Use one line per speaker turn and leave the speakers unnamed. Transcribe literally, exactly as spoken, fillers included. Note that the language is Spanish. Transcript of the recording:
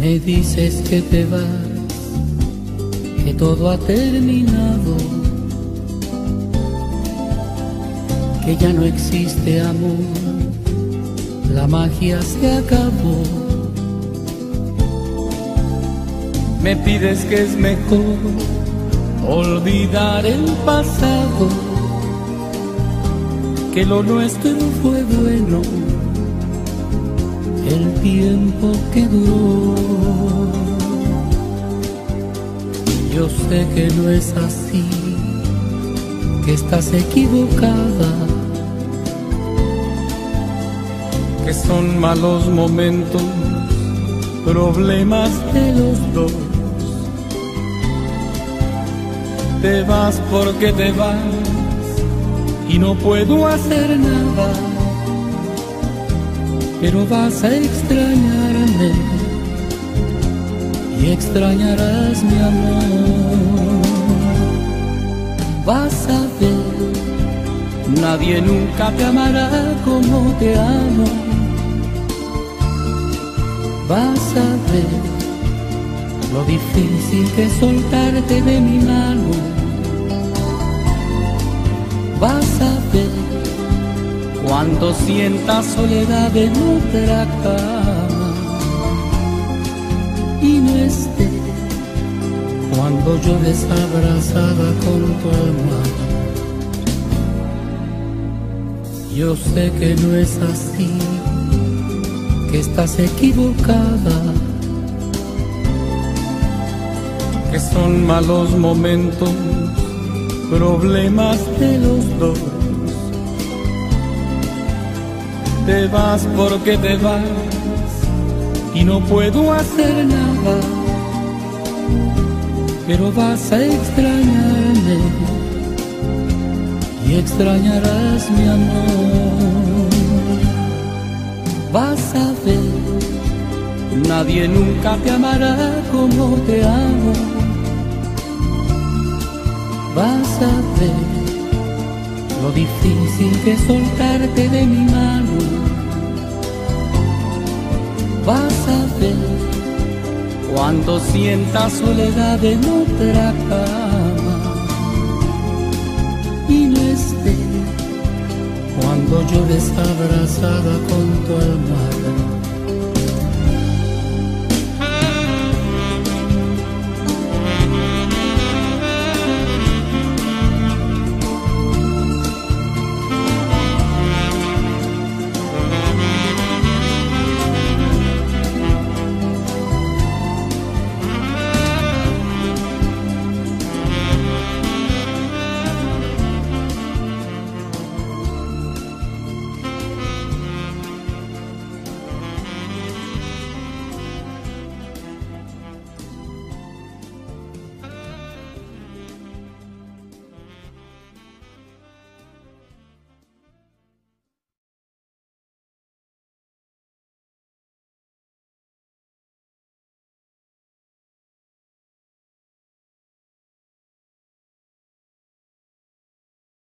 Me dices que te vas, que todo ha terminado, que ya no existe amor, la magia se acabó. Me pides que es mejor olvidar el pasado, que lo nuestro fue bueno, el tiempo que duró. Yo sé que no es así, que estás equivocada, que son malos momentos, problemas de los dos. Te vas porque te vas y no puedo hacer nada, pero vas a extrañarme y extrañarás mi amor. Vas a ver, nadie nunca te amará como te amo. Vas a ver lo difícil que es soltarte de mi mano. Vas a ver cuando sientas soledad en otra cama y no esté, cuando llores abrazada con tu almohada. Yo sé que no es así, que estás equivocada, que son malos momentos, problemas de los dos. Te vas porque te vas y no puedo hacer nada, pero vas a extrañarme y extrañarás mi amor. Vas a ver, nadie nunca te amará como te amo. Vas a ver lo difícil que es soltarte de mi mano. Vas a ver cuando sientas soledad en otra cama y no esté, cuando llores abrazada con tu alma.